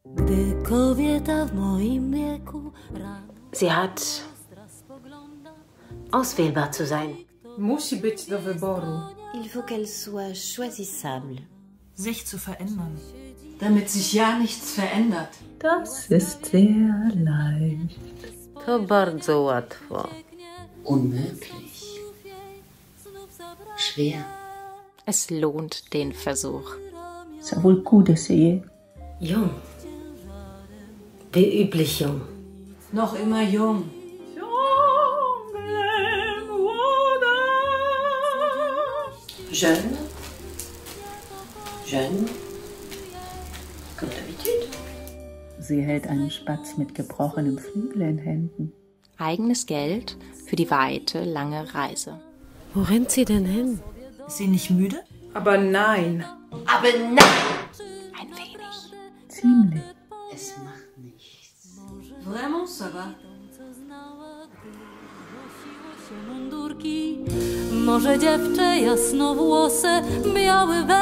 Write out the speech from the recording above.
Sie hat auswählbar zu sein. Musi być do wyboru. Il faut qu'elle soit choisissable. Sich zu verändern. Damit sich ja nichts verändert. Das ist sehr leicht. To bardzo łatwo. Unmöglich. Schwer. Es lohnt den Versuch. Ça vaut le coup d'essayer. Jung. Wie üblich jung. Noch immer jung. Jeune. Jeune. Comme d'habitude. Sie hält einen Spatz mit gebrochenem Flügel in Händen. Eigenes Geld für die weite, lange Reise. Wo rennt sie denn hin? Ist sie nicht müde? Aber nein. Aber nein! Ein wenig. Ziemlich. Es macht nichts. Vraiment, ça va. Może dziewczę jasnowłose, biały